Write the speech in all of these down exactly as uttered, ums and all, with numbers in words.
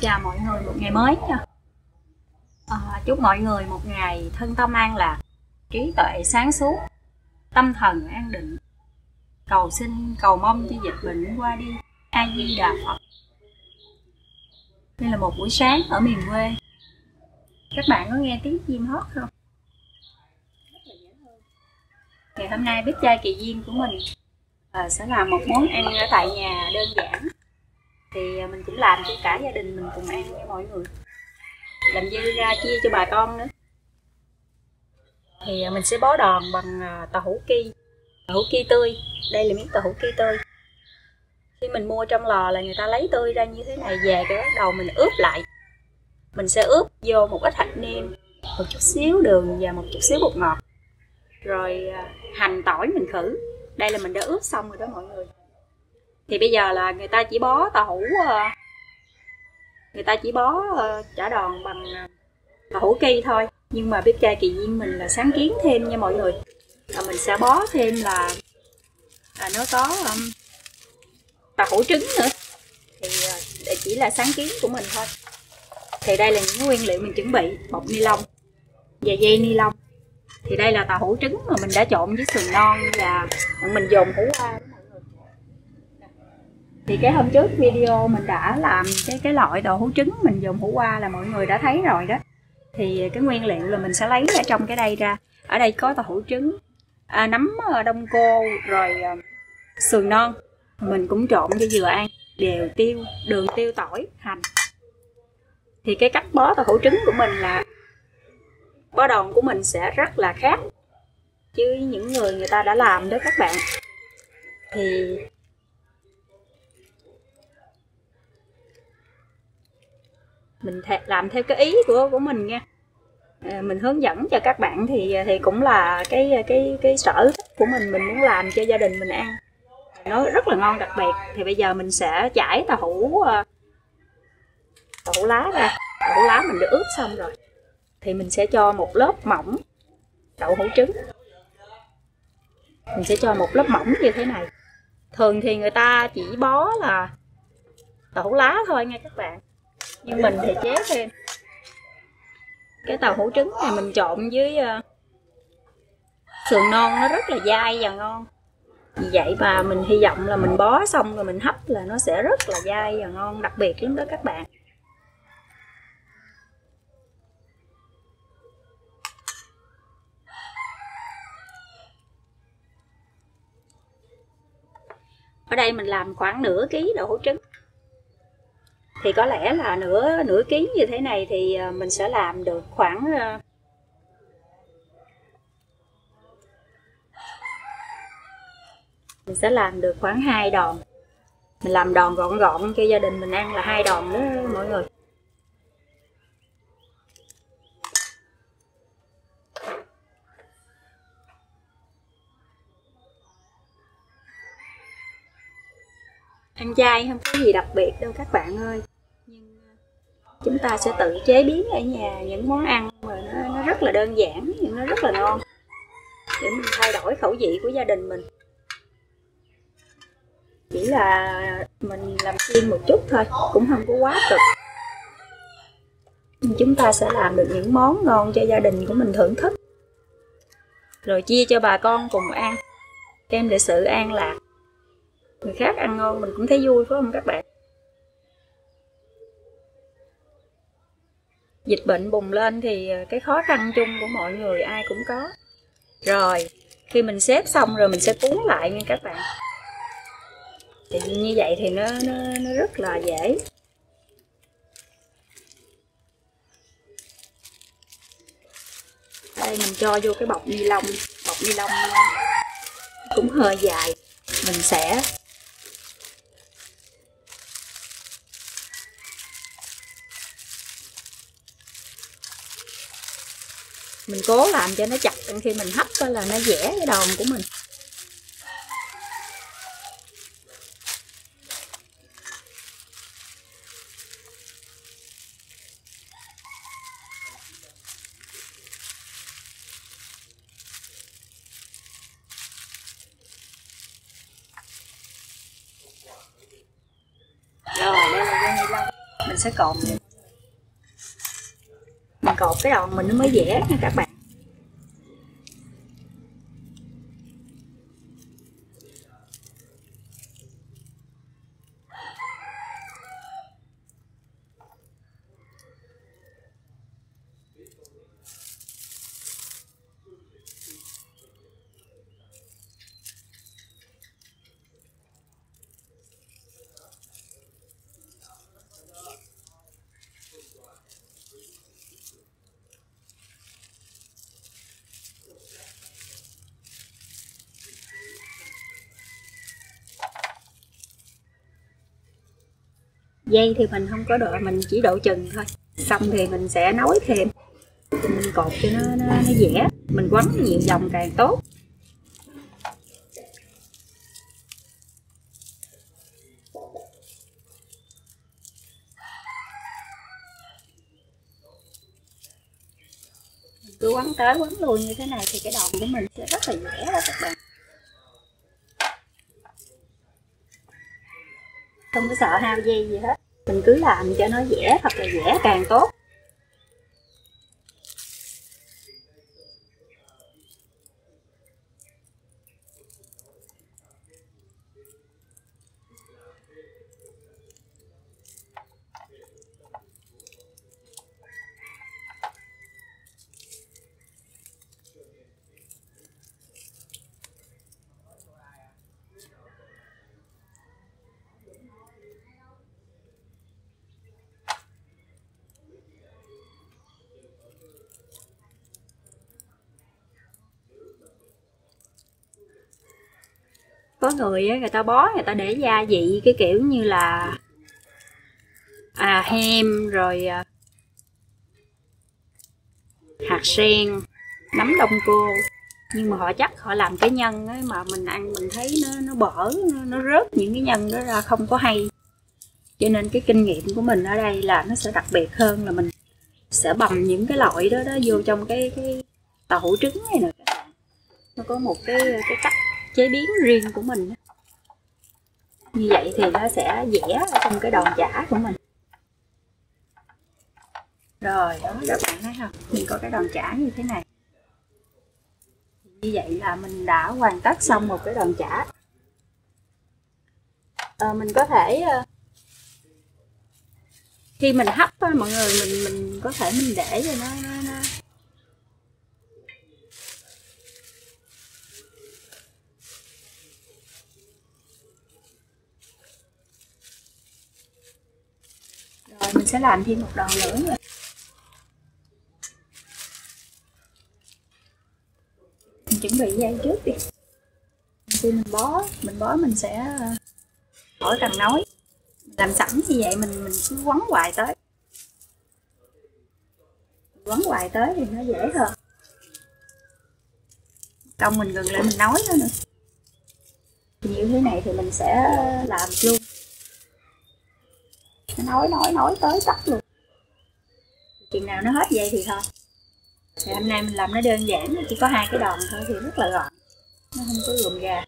Chào mọi người một ngày mới nha. À, chúc mọi người một ngày thân tâm an lạc, trí tuệ sáng suốt, tâm thần an định. Cầu xin cầu mong cho dịch bệnh qua đi. A Di Đà Phật. Đây là một buổi sáng ở miền quê. Các bạn có nghe tiếng chim hót không? Ngày hôm nay bếp trai Kỳ Duyên của mình à, sẽ làm một món ăn ở tại nhà đơn giản. Thì mình cũng làm cho cả gia đình mình cùng ăn với mọi người. Làm dư ra chia cho bà con nữa. Thì mình sẽ bó đòn bằng tàu hũ ki, tàu hũ ki tươi. Đây là miếng tàu hũ ki tươi. Khi mình mua trong lò là người ta lấy tươi ra như thế này về, cái bắt đầu mình ướp lại. Mình sẽ ướp vô một ít hạt nêm, một chút xíu đường và một chút xíu bột ngọt. Rồi hành tỏi mình khử. Đây là mình đã ướp xong rồi đó mọi người. Thì bây giờ là người ta chỉ bó tàu hũ, người ta chỉ bó chả đòn bằng tàu hũ ki thôi. Nhưng mà bếp trai Kỳ Duyên mình là sáng kiến thêm nha mọi người. Là mình sẽ bó thêm là, là nó có um, tàu hũ trứng nữa. Thì uh, chỉ là sáng kiến của mình thôi. Thì đây là những nguyên liệu mình chuẩn bị: bọc ni lông và dây ni lông. Thì đây là tàu hũ trứng mà mình đã trộn với sườn non và mình dồn hũ qua. Thì cái hôm trước video mình đã làm cái cái loại tàu hũ trứng mình dùng hũ qua là mọi người đã thấy rồi đó. Thì cái nguyên liệu là mình sẽ lấy ở trong cái đây ra. Ở đây có tàu hũ trứng, à, nấm đông cô, rồi à, sườn non. Mình cũng trộn cho vừa ăn, đều tiêu, đường, tiêu, tỏi, hành. Thì cái cách bó tàu hũ trứng của mình là bó đòn của mình sẽ rất là khác chứ những người người ta đã làm đó các bạn. Thì mình làm theo cái ý của của mình nha. À, mình hướng dẫn cho các bạn thì thì cũng là cái cái cái sở thích của mình, mình muốn làm cho gia đình mình ăn. Nó rất là ngon đặc biệt. Thì bây giờ mình sẽ chải tàu hũ tàu hũ lá ra. Tàu hũ lá mình đã ướp xong rồi. Thì mình sẽ cho một lớp mỏng đậu hũ trứng. Mình sẽ cho một lớp mỏng như thế này. Thường thì người ta chỉ bó là tàu hũ lá thôi nha các bạn. Nhưng mình thì chế thêm cái tàu hũ trứng này mình trộn với sườn non, nó rất là dai và ngon. Vì vậy mà mình hy vọng là mình bó xong rồi mình hấp là nó sẽ rất là dai và ngon, đặc biệt lắm đó các bạn. Ở đây mình làm khoảng nửa ký đậu hũ trứng. Thì có lẽ là nửa nửa ký như thế này thì mình sẽ làm được khoảng mình sẽ làm được khoảng hai đòn. Mình làm đòn gọn gọn cho gia đình mình ăn là hai đòn đó mọi người. Ăn chay không có gì đặc biệt đâu các bạn ơi. Nhưng chúng ta sẽ tự chế biến ở nhà những món ăn mà nó, nó rất là đơn giản nhưng nó rất là ngon. Để mình thay đổi khẩu vị của gia đình mình. Chỉ là mình làm chiên một chút thôi, cũng không có quá cực. Nhưng chúng ta sẽ làm được những món ngon cho gia đình của mình thưởng thức. Rồi chia cho bà con cùng ăn. Đem lại sự an lạc. Người khác ăn ngon mình cũng thấy vui phải không các bạn? Dịch bệnh bùng lên thì cái khó khăn chung của mọi người ai cũng có. Rồi, khi mình xếp xong rồi mình sẽ cuốn lại nha các bạn. Thì như vậy thì nó, nó, nó rất là dễ. Đây mình cho vô cái bọc ni lông. Bọc ni lông cũng hơi dài. Mình sẽ mình cố làm cho nó chặt, khi mình hấp là nó dẻ cái đòn của mình. Rồi đây là dây ni lông. mình sẽ cột lên. Mình cột cái đòn mình nó mới dẻ nha các bạn. Dây thì mình không có độ, mình chỉ độ chừng thôi. Xong thì mình sẽ nối thêm, mình cột cho nó nó, nó dẻ. Mình quấn nhiều vòng càng tốt. Mình cứ quấn tới quấn lui như thế này thì cái đòn của mình sẽ rất là dẻ đó các bạn. Không có sợ hao dây gì hết. Mình cứ làm cho nó dẻ, thật là dẻ càng tốt. Có người á, người ta bó, người ta để gia vị cái kiểu như là à hem rồi à, hạt sen, nấm đông cô, nhưng mà họ chắc họ làm cái nhân ấy mà mình ăn mình thấy nó nó bở, nó, nó rớt những cái nhân đó ra không có hay. Cho nên cái kinh nghiệm của mình ở đây là nó sẽ đặc biệt hơn, là mình sẽ bầm những cái loại đó đó vô trong cái cái tàu hũ trứng này nè các bạn. Nó có một cái cái cách chế biến riêng của mình. Như vậy thì nó sẽ dẻ ở trong cái đòn chả của mình. Rồi đó các bạn thấy không? Mình có cái đòn chả như thế này. Như vậy là mình đã hoàn tất xong một cái đòn chả. À, mình có thể khi mình hấp á, mọi người mình mình có thể mình để cho nó, nó, nó rồi mình sẽ làm thêm một đòn nữa rồi. Mình chuẩn bị dây trước đi. Khi mình bó, mình bó mình sẽ khỏi cần nối. Làm sẵn như vậy mình mình cứ quấn hoài tới. Quấn hoài tới thì nó dễ hơn. Công mình gần lại mình nối nó nữa. Như thế này thì mình sẽ làm luôn. Nó nối nối nối tới tắt luôn. Chừng nào nó hết dây thì thôi. Thì hôm nay mình làm nó đơn giản, chỉ có hai cái đòn thôi thì rất là gọn. Nó không có rườm rà.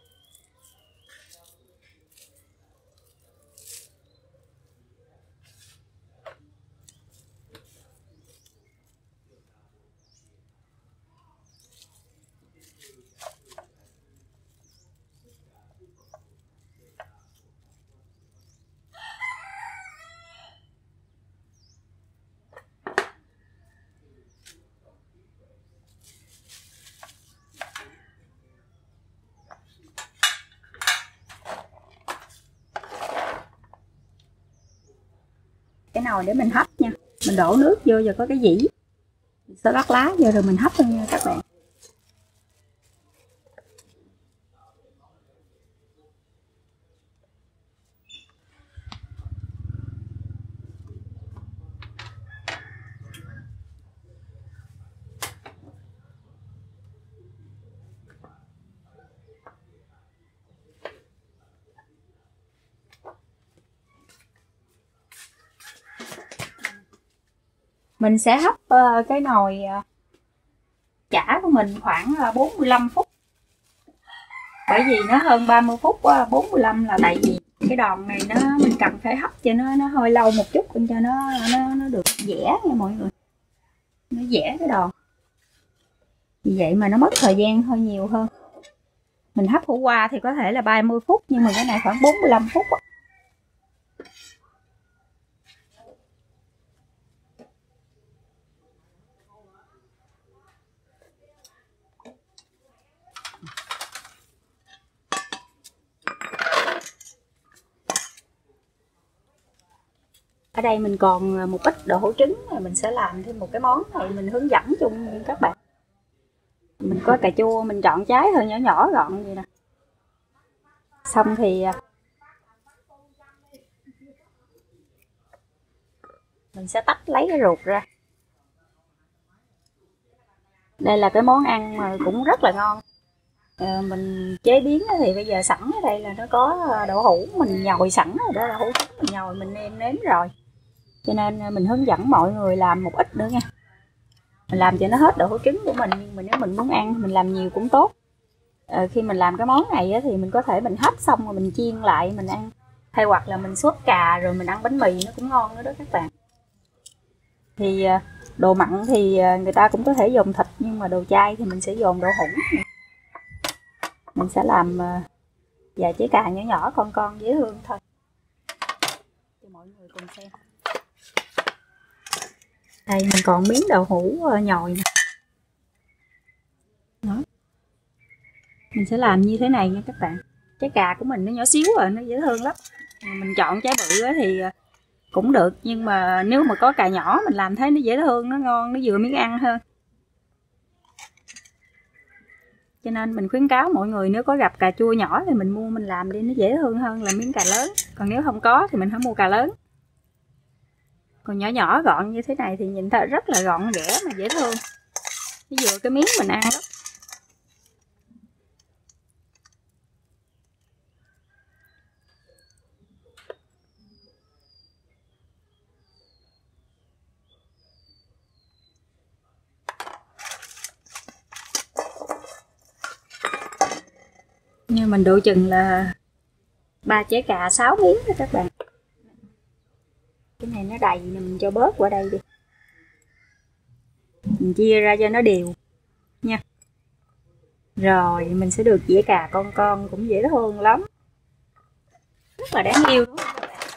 Cái nồi để mình hấp nha, mình đổ nước vô rồi có cái dĩ, mình sẽ lát lá vô rồi mình hấp luôn nha các bạn. Mình sẽ hấp uh, cái nồi uh, chả của mình khoảng uh, bốn mươi lăm phút. Bởi vì nó hơn ba mươi phút, uh, bốn mươi lăm là tại vì cái đòn này nó mình cần phải hấp cho nó nó hơi lâu một chút. cho nó nó nó được dẻ nha mọi người, nó dẻ cái đòn. Vì vậy mà nó mất thời gian hơi nhiều hơn. Mình hấp hủ qua thì có thể là ba mươi phút, nhưng mà cái này khoảng bốn mươi lăm phút. Ở đây mình còn một ít đậu hũ trứng, mình sẽ làm thêm một cái món này, mình hướng dẫn chung các bạn. Mình có cà chua, mình chọn trái hơi nhỏ nhỏ gọn vậy nè. Xong thì mình sẽ tách lấy cái ruột ra. Đây là cái món ăn mà cũng rất là ngon. À, mình chế biến thì bây giờ sẵn ở đây là nó có đậu hũ mình nhồi sẵn rồi đó, đậu hũ trứng mình nhồi mình nêm nếm rồi, cho nên mình hướng dẫn mọi người làm một ít nữa nha. Mình làm cho nó hết đậu hũ trứng của mình, nhưng mà nếu mình muốn ăn mình làm nhiều cũng tốt. À, khi mình làm cái món này thì mình có thể mình hấp xong rồi mình chiên lại mình ăn, hay hoặc là mình sốt cà rồi mình ăn bánh mì nó cũng ngon nữa đó các bạn. Thì đồ mặn thì người ta cũng có thể dùng thịt, nhưng mà đồ chay thì mình sẽ dùng đậu hũ. Mình sẽ làm vài trái cà nhỏ nhỏ con con dễ thương thôi cho mọi người cùng xem. Đây mình còn miếng đậu hũ nhồi nè. Đó. Mình sẽ làm như thế này nha các bạn. Trái cà của mình nó nhỏ xíu rồi, nó dễ thương lắm. Mình chọn trái bự thì cũng được, nhưng mà nếu mà có cà nhỏ mình làm thấy nó dễ thương, nó ngon, nó vừa miếng ăn hơn. Cho nên mình khuyến cáo mọi người nếu có gặp cà chua nhỏ thì mình mua mình làm đi, nó dễ thương hơn là miếng cà lớn. Còn nếu không có thì mình phải mua cà lớn. Còn nhỏ nhỏ gọn như thế này thì nhìn thấy rất là gọn ghẽ mà dễ thương. Nó vừa cái miếng mình ăn đó. Nhưng mình độ chừng là ba trái cà sáu miếng đó các bạn. Cái này nó đầy nè, mình cho bớt qua đây đi. Mình chia ra cho nó đều nha. Rồi mình sẽ được dĩa cà con con cũng dễ thương lắm, rất là đáng yêu đúng không các bạn.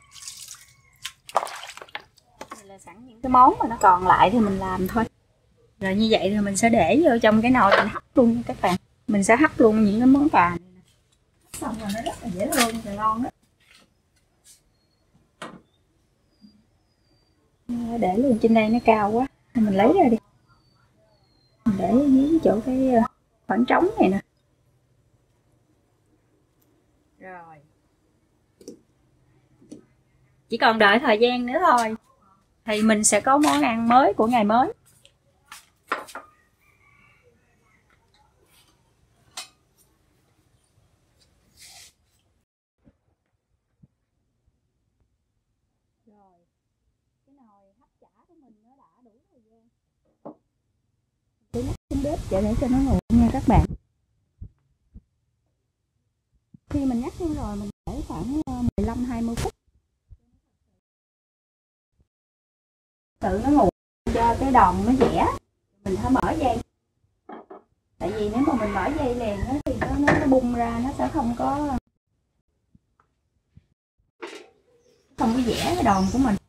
Đây là sẵn những cái món mà nó còn lại thì mình làm thôi. Rồi như vậy thì mình sẽ để vô trong cái nồi mình hấp luôn nha các bạn. Mình sẽ hấp luôn những cái món cà này nè. Xong rồi nó rất là dễ thương và ngon đó. Để luôn trên đây nó cao quá, mình lấy ra đi. Mình để dưới chỗ cái khoảng trống này nè. Rồi. Chỉ còn đợi thời gian nữa thôi thì mình sẽ có món ăn mới của ngày mới. Rồi. Cái nồi hấp chả của mình nó đã đủ thời gian. Tôi nhắc xuống bếp để để cho nó nguội nha các bạn. Khi mình nhắc xuống rồi mình để khoảng mười lăm hai mươi phút. Tự nó nguội cho cái đòn nó dẻ. Mình phải mở dây. Tại vì nếu mà mình mở dây liền thì nó, nó, nó bung ra, nó sẽ không có không có dẻ cái đòn của mình.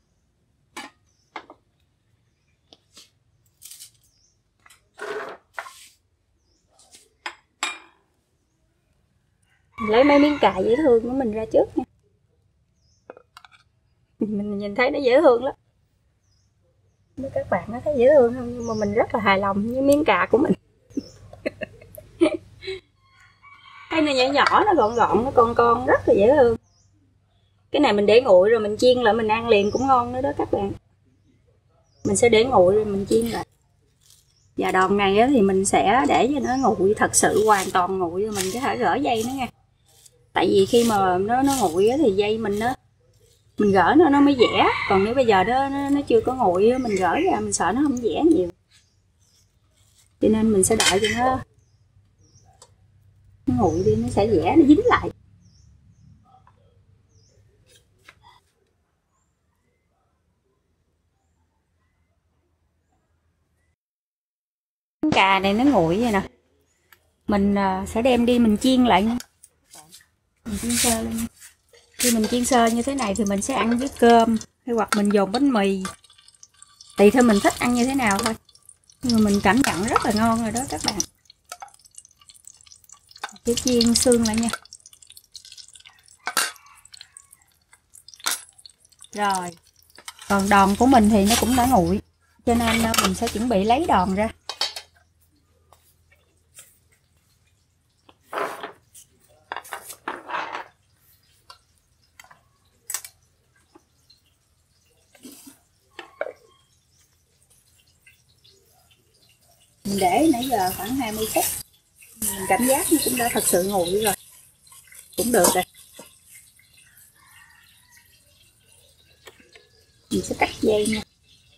Mình lấy mấy miếng cà dễ thương của mình ra trước nha. Mình nhìn thấy nó dễ thương lắm. Nếu các bạn có thấy dễ thương không? Nhưng mà mình rất là hài lòng với miếng cà của mình. Cái nó nhỏ nhỏ, nó gọn gọn, nó con con, rất là dễ thương. Cái này mình để nguội rồi mình chiên lại mình ăn liền cũng ngon nữa đó các bạn. Mình sẽ để nguội rồi mình chiên lại. Và đòn này thì mình sẽ để cho nó nguội thật sự hoàn toàn nguội rồi mình có thể gỡ dây nữa nha. Tại vì khi mà nó nó nguội thì dây mình nó mình gỡ nó nó mới dẻ, còn nếu bây giờ đó nó, nó chưa có nguội mình gỡ ra mình sợ nó không dẻ nhiều, cho nên mình sẽ đợi cho nó nó nguội đi, nó sẽ dẻ, nó dính lại. cà này nó nguội vậy nè, mình sẽ đem đi mình chiên lại nha. Mình chiên sơ lên nha. Khi mình chiên sơ như thế này thì mình sẽ ăn với cơm hay hoặc mình dồn bánh mì, tùy theo mình thích ăn như thế nào thôi, nhưng mà mình cảm nhận rất là ngon rồi đó các bạn. Chỉ chiên xương lại nha. Rồi, còn đòn của mình thì nó cũng đã nguội, cho nên mình sẽ chuẩn bị lấy đòn ra. Mình để nãy giờ khoảng hai mươi phút, mình cảm giác nó cũng đã thật sự nguội rồi, cũng được rồi. Mình sẽ cắt dây nha.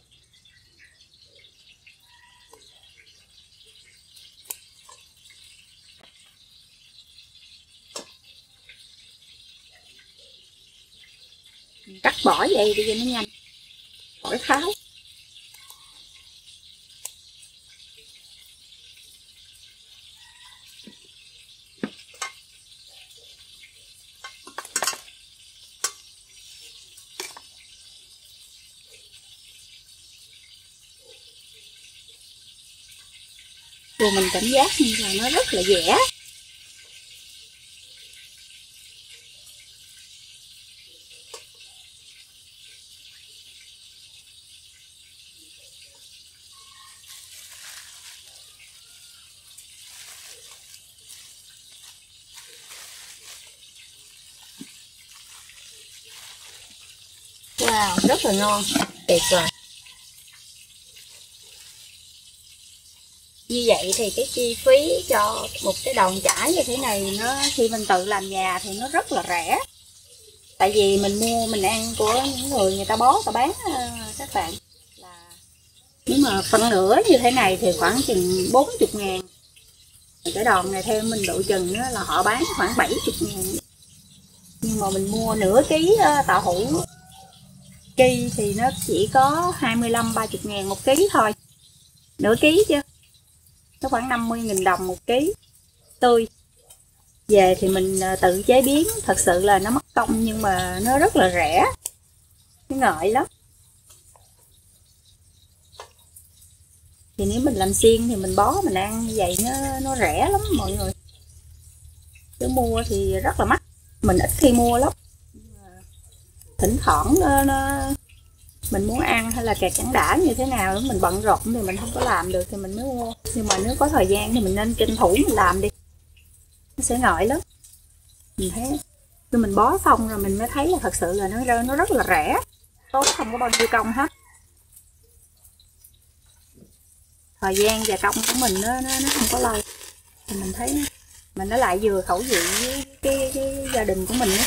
Mình cắt bỏ dây đi cho nó nhanh, khỏi tháo. Rồi mình cảm giác như là nó rất là dẻ. Wow, rất là ngon, tuyệt vời. Như vậy thì cái chi phí cho một cái đòn chải như thế này, nó khi mình tự làm nhà thì nó rất là rẻ. Tại vì mình mua mình ăn của những người người ta bó ta bán các bạn, là nếu mà phân nửa như thế này thì khoảng chừng bốn mươi ngàn. Cái đòn này theo mình độ chừng là họ bán khoảng bảy mươi ngàn. Nhưng mà mình mua nửa ký tàu hũ chi thì nó chỉ có hai mươi lăm ba mươi ngàn một ký thôi. Nửa ký chứ. Nó khoảng năm mươi nghìn đồng một ký tươi. Về thì mình tự chế biến, thật sự là nó mất công nhưng mà nó rất là rẻ. Nó ngợi lắm. Thì nếu mình làm xiên thì mình bó mình ăn như vậy nó nó rẻ lắm mọi người. Chứ mua thì rất là mắc. Mình ít khi mua lắm. Thỉnh thoảng nó, nó mình muốn ăn hay là kẹt cắn đã như thế nào đó mình bận rộn thì mình không có làm được thì mình mới mua. Nhưng mà nếu có thời gian thì mình nên tranh thủ mình làm đi, nó sẽ ngợi lắm. Mình thấy khi mình bó xong rồi mình mới thấy là thật sự là nó nó rất là rẻ, tốn không có bao nhiêu công hết. Thời gian và công của mình nó nó, nó không có lâu thì mình thấy mình nó lại vừa khẩu vị với cái, cái gia đình của mình đó.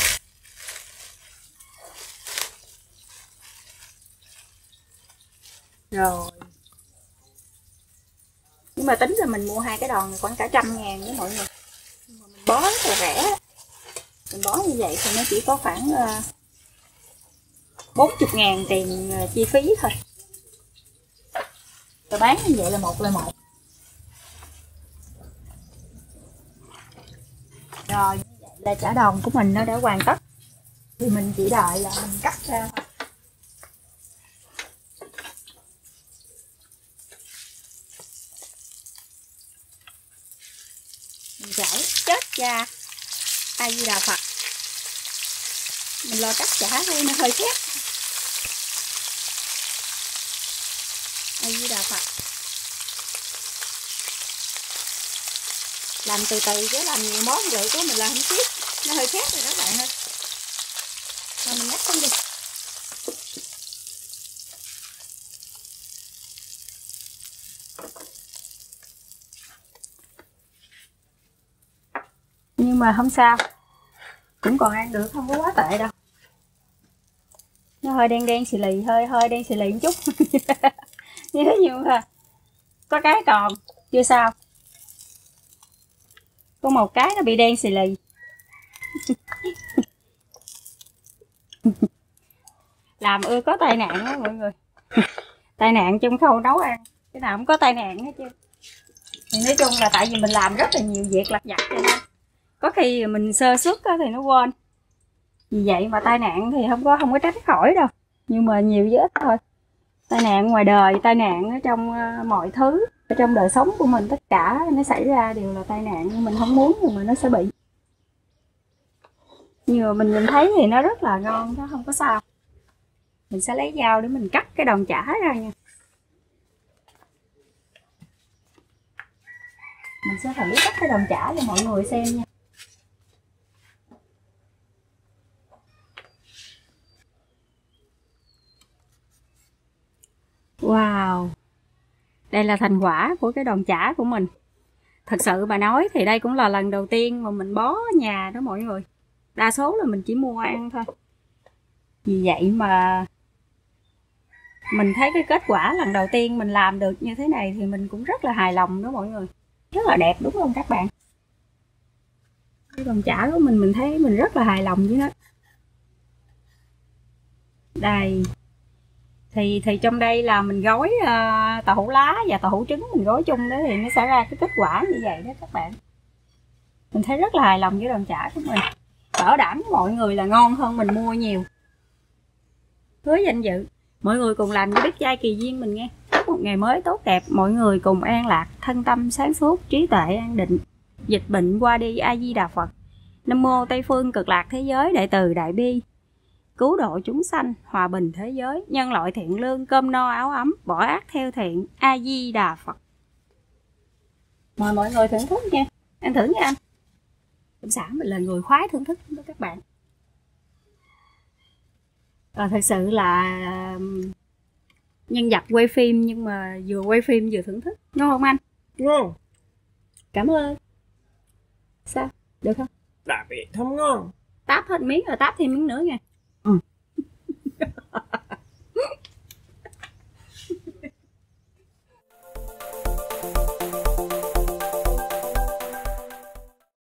Rồi nhưng mà tính ra mình mua hai cái đòn này khoảng cả trăm ngàn với mọi người, nhưng mà mình bó rất là rẻ. Mình bó như vậy thì nó chỉ có khoảng bốn mươi ngàn tiền chi phí thôi. Rồi bán như vậy là một lời một. Rồi như vậy là chả đòn của mình nó đã hoàn tất. Thì mình chỉ đợi là mình cắt ra thôi. Mình chảy chết cha. A Di Đà Phật. Mình lo cắt chả thôi nó hơi khét. A Di Đà Phật. Làm từ từ chứ làm nhiều món vậy của mình làm không biết. Nó hơi khét rồi đó bạn ơi. Rồi mình nhắc con đi. Nhưng mà không sao, cũng còn ăn được, không có quá tệ đâu. Nó hơi đen đen xì lì, hơi hơi đen xì lì một chút. Như thế nhưng mà có cái còn chưa sao. Có một cái nó bị đen xì lì. Làm ưa có tai nạn đó mọi người. Tai nạn trong khâu nấu ăn, cái nào cũng có tai nạn hết chứ. Thì nói chung là tại vì mình làm rất là nhiều việc lặt vặt cho nên có khi mình sơ suất thì nó quên. Vì vậy mà tai nạn thì không có không có tránh khỏi đâu, nhưng mà nhiều với ít thôi. Tai nạn ngoài đời, tai nạn ở trong mọi thứ, ở trong đời sống của mình, tất cả nó xảy ra đều là tai nạn, nhưng mình không muốn nhưng mà nó sẽ bị. Nhưng mà mình nhìn thấy thì nó rất là ngon, nó không có sao. Mình sẽ lấy dao để mình cắt cái đòn chả ra nha. Mình sẽ thử cắt cái đòn chả cho mọi người xem nha. Wow, đây là thành quả của cái đòn chả của mình. Thật sự mà nói thì đây cũng là lần đầu tiên mà mình bó ở nhà đó mọi người. Đa số là mình chỉ mua ăn thôi. Vì vậy mà mình thấy cái kết quả lần đầu tiên mình làm được như thế này thì mình cũng rất là hài lòng đó mọi người. Rất là đẹp đúng không các bạn? Cái đòn chả của mình mình thấy mình rất là hài lòng với nó. Đây. Thì thì trong đây là mình gói uh, tàu hũ lá và tàu hũ trứng mình gói chung đó thì nó sẽ ra cái kết quả như vậy đó các bạn. Mình thấy rất là hài lòng với đòn chả của mình. Bảo đảm với mọi người là ngon hơn mình mua nhiều. Hứa danh dự. Mọi người cùng làm với Bích Trai Kỳ Duyên mình nghe. Chúc một ngày mới tốt đẹp, mọi người cùng an lạc, thân tâm sáng suốt, trí tuệ an định. Dịch bệnh qua đi, A Di Đà Phật. Nam mô Tây phương cực lạc thế giới đại từ đại bi. Cứu độ chúng sanh, hòa bình thế giới, nhân loại thiện lương, cơm no áo ấm, bỏ ác theo thiện, A Di Đà Phật. Mời mọi người thưởng thức nha. Ăn thử nha anh. Cũng xã mình là người khoái thưởng thức đó các bạn. Và thật sự là nhân vật quay phim nhưng mà vừa quay phim vừa thưởng thức. Ngon không anh? Ngon. Cảm ơn. Sao? Được không? Đặc biệt thơm ngon. Táp hết miếng rồi táp thêm miếng nữa nha.